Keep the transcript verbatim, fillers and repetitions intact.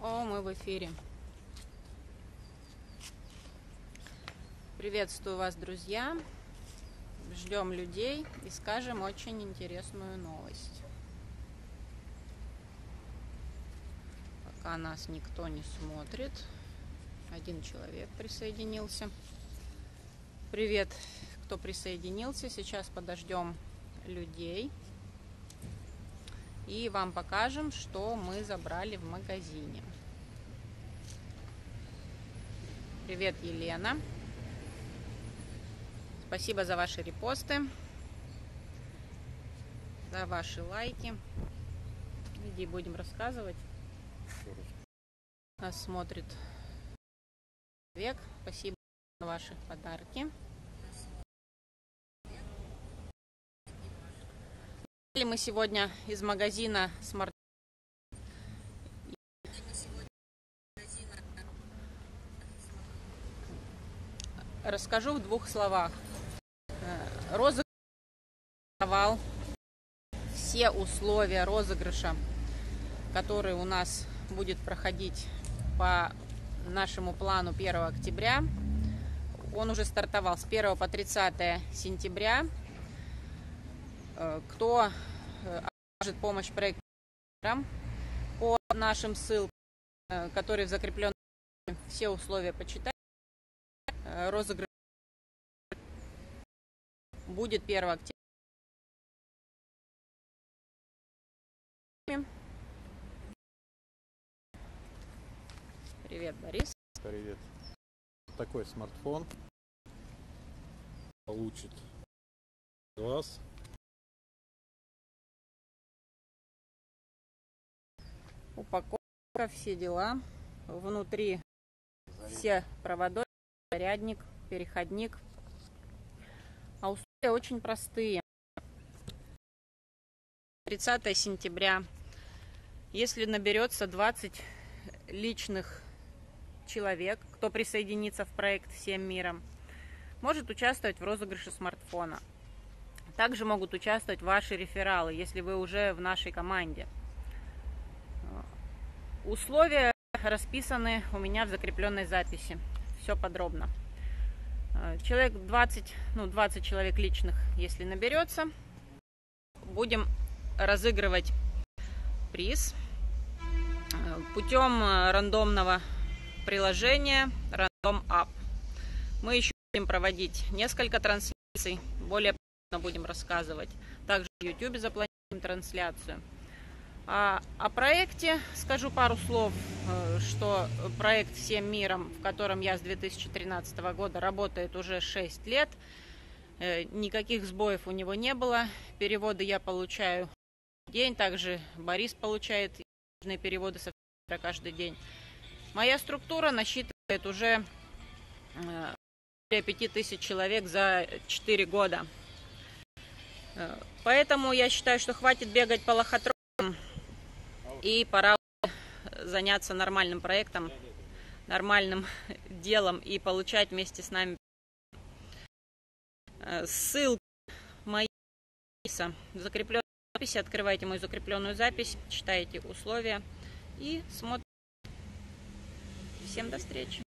О, мы в эфире. Приветствую вас, друзья. Ждем людей и скажем очень интересную новость. Пока нас никто не смотрит. Один человек присоединился. Привет, кто присоединился. Сейчас подождем людей. И вам покажем, что мы забрали в магазине. Привет, Елена. Спасибо за ваши репосты, за ваши лайки. Иди, будем рассказывать. Нас смотрит человек. Спасибо за ваши подарки. Мы сегодня из магазина Smart. Расскажу в двух словах. Розыгрыш давал все условия розыгрыша, который у нас будет проходить по нашему плану первого октября. Он уже стартовал с первого по тридцатое сентября. Кто окажет помощь проекту по нашим ссылкам, которые в закрепленном, все условия почитать. Розыгрыш будет первого октября. Привет, Борис. Привет. Такой смартфон получит глаз. Упаковка, все дела. Внутри все провода, зарядник, переходник. А условия очень простые. тридцатое сентября. Если наберется двадцать личных человек, кто присоединится в проект «Всем миром», может участвовать в розыгрыше смартфона. Также могут участвовать ваши рефералы, если вы уже в нашей команде. Условия расписаны у меня в закрепленной записи. Все подробно. Человек двадцать, ну двадцать человек личных, если наберется, будем разыгрывать приз путем рандомного приложения Random App. Мы еще будем проводить несколько трансляций, более подробно будем рассказывать. Также в YouTube запланируем трансляцию. А о проекте скажу пару слов, что проект «Всем миром», в котором я с две тысячи тринадцатого года работает уже шесть лет, никаких сбоев у него не было. Переводы я получаю в день, также Борис получает переводы со каждый день. Моя структура насчитывает уже более пяти тысяч человек за четыре года. Поэтому я считаю, что хватит бегать по лохотронам. И пора заняться нормальным проектом, нормальным делом и получать вместе с нами ссылки мои в закрепленной записи. Открывайте мою закрепленную запись, читайте условия и смотрите. Всем до встречи.